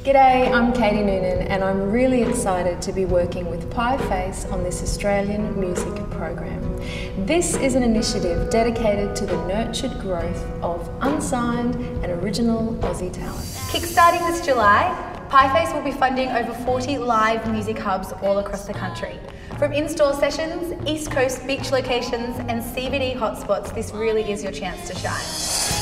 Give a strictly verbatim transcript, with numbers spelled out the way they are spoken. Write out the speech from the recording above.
G'day, I'm Katie Noonan and I'm really excited to be working with Pieface on this Australian music program. This is an initiative dedicated to the nurtured growth of unsigned and original Aussie talent. Kickstarting this July, Pieface will be funding over forty live music hubs all across the country. From in-store sessions, East Coast beach locations and C B D hotspots, this really is your chance to shine.